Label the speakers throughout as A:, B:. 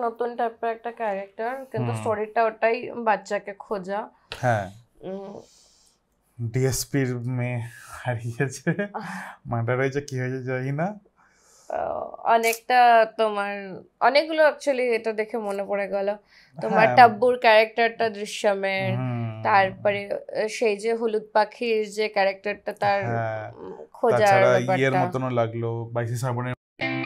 A: নতুন টাইপের একটা ক্যারেক্টার, কিন্তু স্টোরিটা ওটাই বাচ্চাকে খোঁজা।
B: হ্যাঁ, ডিএসপির মেয়ে হারিয়েছে, মার্ডার হয়েছে, কি হয়েছে জানি না।
A: অনেকটা তোমার অনেকগুলো অ্যাকচুয়ালি এটা দেখে মনে পড়ে গেল তোমার টাব্বুর ক্যারেক্টারটা দৃশ্যমের, তারপরে সেই যে হলুদ পাখির যে ক্যারেক্টারটা তার খোঁজার ব্যাপারটা
B: ইয়ের মতনও লাগলো, 22 শ্রাবণের।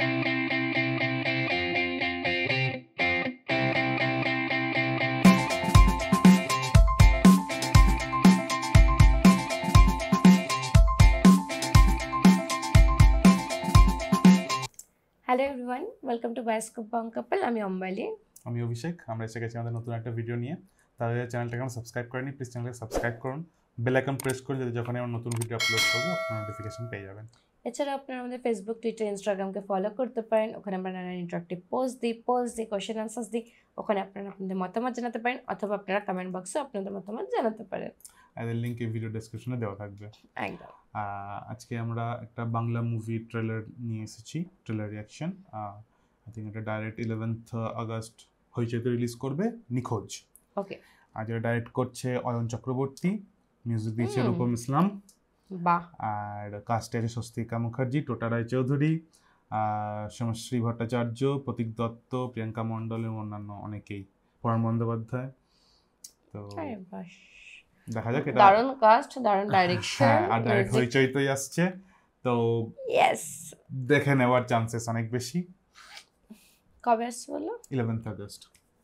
A: Hello everyone, welcome to bioscope Bong couple. আমি অম্বালি,
B: আমি অভিষেক। আমরা এসে গেছি আমাদের নতুন একটা ভিডিও নিয়ে। তাহলে চ্যানেলটাকে আমরা সাবস্ক্রাইব করেনি, প্লিজ চ্যানেলকে সাবস্ক্রাইব করুন, বেল আইকন প্রেস করুন, যাতে যখন আমরা নতুন ভিডিও আপলোড করবো আপনারা নোটিফিকেশন পেয়ে যাবেন।
A: এছাড়া আপনারা আমাদের ফেসবুক, টুইটার, ইনস্টাগ্রামকে ফলো করতে পারেন। ওখানে আমরা নানান ইন্টারেক্টিভ পোস্ট দিই, কোয়েশ্চেন আনসার্স দিই। ওখানে আপনারা আপনাদের মতামত জানাতে পারেন, অথবা আপনারা কমেন্ট বক্সে আপনাদের মতামত জানাতে পারেন।
B: এর লিংক এই ভিডিও ডেসক্রিপশনে দেওয়া থাকবে।
A: একদম।
B: আজকে আমরা একটা বাংলা মুভি ট্রেলার নিয়ে এসেছি, ট্রেলার রিয়াকশন। আই থিঙ্ক এটা ডাইরেক্ট 11th আগস্ট হইচইতে রিলিজ করবে, নিখোঁজ।
A: ওকে। আর
B: যেটা ডাইরেক্ট করছে অয়ন চক্রবর্তী, মিউজিক দিয়েছে রূপম ইসলাম,
A: বাহ।
B: আর কাস্টে আছে স্বস্তিকা মুখার্জি, টোটা চৌধুরী, সমশ্রী ভট্টাচার্য, প্রতীক দত্ত, প্রিয়াঙ্কা মণ্ডল এবং অন্যান্য অনেকেই, পরাণ বন্দ্যোপাধ্যায়। তো দেখা যাক, এটা
A: দারুণ কাস্ট, দারুণ ডাইরেকশন,
B: আর ডাইরেক্ট হইচইতেই আসছে, তো
A: ইয়েস,
B: দেখে নেওয়ার চান্সেস অনেক বেশি।
A: কবে আসছে বলো?
B: 11th August.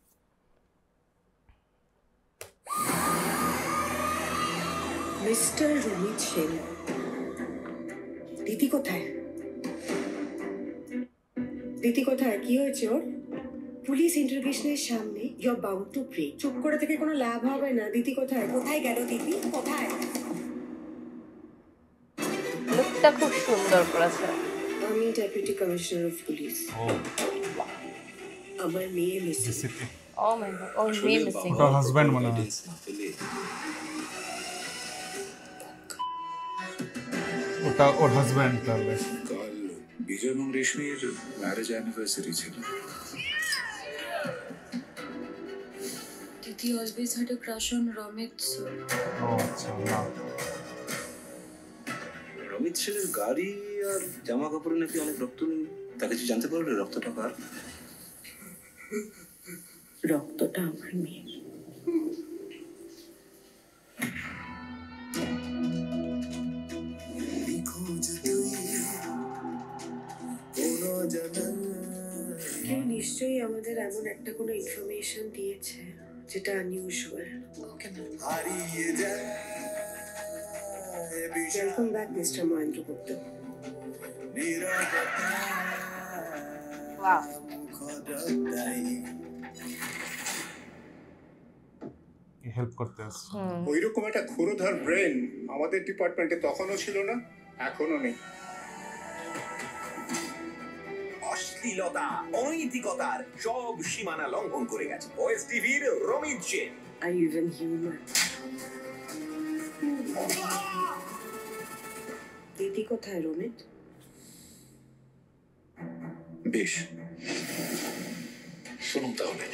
C: Mister Ramit Sen, দিদি কোথায়? দিদি কোথায়? কি হয়েছে ওর? পুলিশ ইন্টারোগেশনের সামনে you are bound to pray. চুপ করে থেকে কোনো লাভ হবে না। দিদি কোথায়? কোথায় গেল দিদি? কোথায়?
A: লুকটা খুব সুন্দর করেছে।
C: আমি ডেপুটি কমিশনার অফ পুলিশ। আমার মেয়ে মিসিং।
A: ও মাই গড, ওর মেয়ে মিসিং।
B: ওর হাজবেন্ড মনে হয়। ওটা ওর হাজবেন্ড। তাহলে
D: কাল বিজয় এবং রেশমির ম্যারেজ অ্যানিভার্সারি ছিল।
E: Did he always had a crush on Romit, sir?
B: ও আচ্ছা, না।
F: রমিত ছেলের গাড়ি আর জামা কাপড়ে নাকি অনেক রক্ত নেই, তা কিছু জানতে পারলে? রক্তটা কার?
C: রক্তটা আমার মেয়ে। কেউ নিশ্চয়ই আমাদের এমন একটা কোনো ইনফরমেশন দিয়েছে যেটা unusual. Okay ma'am. Welcome back mister Mahendra Gupta.
A: Wow.
B: Help করতে আসছে।
G: ওইরকম একটা ক্ষুরোধার ব্রেন আমাদের ডিপার্টমেন্টে তখনও ছিল না, এখনো নেই।
H: অশ্লীলতা, অনৈতিকতার সব সীমানা লঙ্ঘন করে গেছে ওএস টিভির রমিত সেন।
C: আর ইভেন হিউম্যান। দিদি কোথায় রমিত?
D: বেশ, শুনুন তাহলে।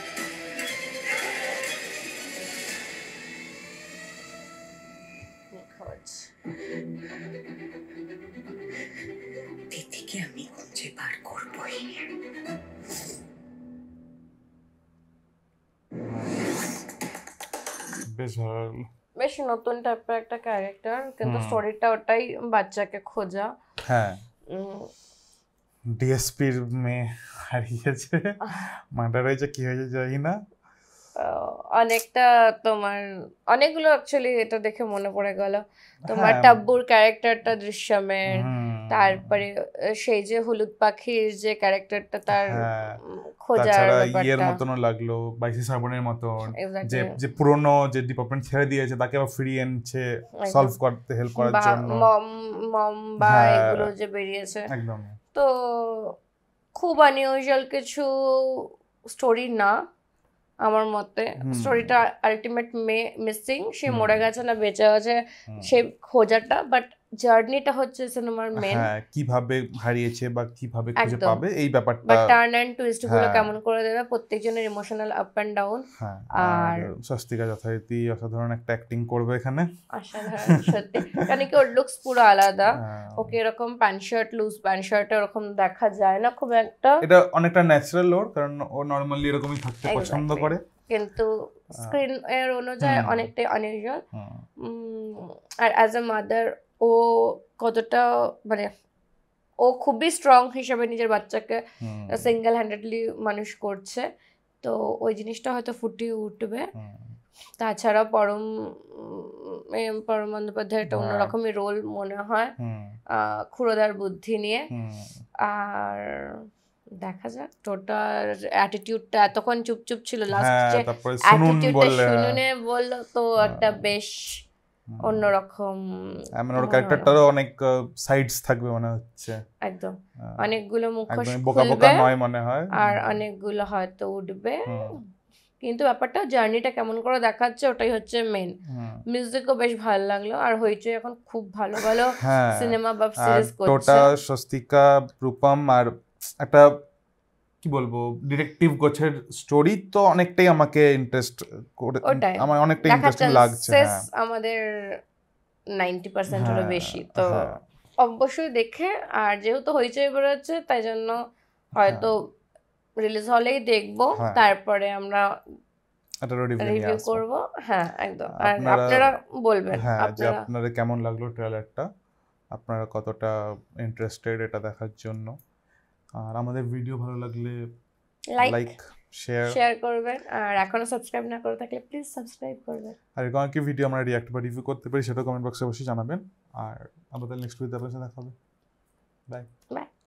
C: দিদিকে আমি খুঁজে বার করবই।
B: বেশ ভালো লাগলো।
A: বেশ নতুন টাইপের একটা ক্যারেক্টার, কিন্তু স্টোরিটা ওটাই বাচ্চাকে খোঁজা।
B: হ্যাঁ, ডিএসপির মেয়ে হারিয়েছে, মার্ডার হয়েছে, কি হয়েছে জানি না।
A: অনেকটা তোমার অনেকগুলো অ্যাকচুয়ালি এটা দেখে মনে পড়ে গেল তোমার টাব্বুর ক্যারেক্টারটা দৃশ্যমের, তারপরে সেই যে হলুদ পাখির যে ক্যারেক্টারটা তার খোঁজার ব্যাপারটা
B: ইয়ের মতনও লাগলো, 22 শ্রাবণের মতন, যে পুরনো যে ডিপার্টমেন্ট ছেড়ে দিয়েছে তাকে আবার ফিরিয়ে এনেছে সলভ করতে, হেল্প করার জন্য।
A: মম বা এগুলো যে বেরিয়েছে,
B: একদম।
A: তো খুব আনইউজুয়াল কিছু স্টোরি না আমার মতে। স্টোরিটা আলটিমেট মিসিং, সে মরে গেছে না বেঁচে আছে সে খোঁজাটা, বাট জার্নিটা হচ্ছে সিনেমার মেন,
B: হ্যাঁ কিভাবে হারিয়েছে বা কিভাবে খুঁজে
A: একদম।
B: পাবে এই
A: বা
B: ব্যাপারটা।
A: টার্ন অ্যান্ড টুইস্ট গুলো
B: হ্যাঁ।
A: কেমন করে দেবে, প্রত্যেকজনের ইমোশনাল আপ অ্যান্ড ডাউন।
B: হ্যাঁ
A: আর
B: আর স্বস্তিকা যথারীতি অসাধারণ একটা অ্যাক্টিং করবে এখানে।
A: অসাধারণ সত্যি, কারণ কি ওর লুকস পুরো আলাদা,
B: হ্যাঁ।
A: ওকে এরকম pant shirt loose pant shirt এরকম দেখা যায় না খুব একটা,
B: এটা অনেকটা ন্যাচারাল ওর, কারণ ও নরমালি এরকমই থাকতে পছন্দ
A: Exactly.
B: করে।
A: কিন্তু স্ক্রিন এর অনুযায়ী
B: হুম।
A: অনেকটাই আনইউজুয়াল।
B: হুম।
A: আর অ্যাজ এ মাদার ও কতটা মানে ও খুবই স্ট্রং হিসেবে নিজের বাচ্চাকে
B: হুম।
A: সিঙ্গেল হ্যান্ডেডলি মানুষ করছে, তো ওই জিনিসটা হয়তো ফুটিয়ে উঠবে।
B: হুম।
A: তাছাড়া পরম বন্দ্যোপাধ্যায়ের একটা
B: হ্যাঁ।
A: অন্যরকমই রোল মনে হয়
B: হুম।
A: ক্ষুরোদার বুদ্ধি নিয়ে।
B: হুম।
A: আর দেখা যাক টোটার অ্যাটিটিউডটা এতক্ষণ চুপচুপ ছিল, লাস্ট
B: হ্যাঁ
A: যে
B: তারপরে শুনুন
A: অ্যাটিটিউডটা
B: বললে
A: শুনুনে বললো তো একটা বেশ অন্যরকম
B: মানে ওর
A: মনে
B: ক্যারেক্টারটারও
A: হলো।
B: অনেক সাইডস থাকবে মনে হচ্ছে,
A: একদম অনেকগুলো মুখোশ
B: একদম বোকা বোকা
A: খুলবে
B: নয় মনে হয়।
A: আর অনেকগুলো হয়তো উঠবে,
B: হুম।
A: কিন্তু ব্যাপারটা জার্নিটা কেমন করে দেখাচ্ছে ওটাই হচ্ছে মেন।
B: হুম।
A: মিউজিকও বেশ ভালো লাগলো, আর হইচই এখন খুব ভালো ভালো
B: হ্যাঁ
A: সিনেমা বা
B: আর
A: সিরিজ করছে।
B: টোটা, স্বস্তিকা, রূপম আর একটা কি বলবো ডিটেকটিভ গোছের স্টোরি তো অনেকটাই আমাকে ইন্টারেস্ট করে,
A: ওটাই
B: আমার অনেকটাই
A: দেখার
B: ইন্টারেস্টিং লাগছে।
A: চান্সেস
B: হ্যাঁ
A: আমাদের 90% হলো
B: হ্যাঁ,
A: বেশি, তো
B: হ্যাঁ।
A: অবশ্যই দেখে, আর যেহেতু হইচই বেরোচ্ছে তাই জন্য হয়তো রিলিজ হলেই দেখবো,
B: হ্যাঁ।
A: তারপরে আমরা
B: একটা রিভিউ নিয়ে
A: রিভিউ
B: আসবো।
A: করব। হ্যাঁ একদম, আর
B: আপনারা
A: আপনারা বলবেন
B: হ্যাঁ যে
A: আপনারা
B: আপনাদের কেমন লাগলো ট্রেলারটা, আপনারা কতটা ইন্টারেস্টেড এটা দেখার জন্য। আর আমাদের ভিডিও ভালো লাগলে
A: লাইক
B: লাইক
A: শেয়ার করবেন, আর এখনো সাবস্ক্রাইব না করে থাকলে প্লিজ সাবস্ক্রাইব করবেন।
B: আর এরকম কি ভিডিও আমরা রিঅ্যাক্ট বা রিভিউ করতে পারি সেটা কমেন্ট বক্সে অবশ্যই জানাবেন। আর আমাদের নেক্সট ভিডিওতে আপনার সাথে দেখা হবে। বাই।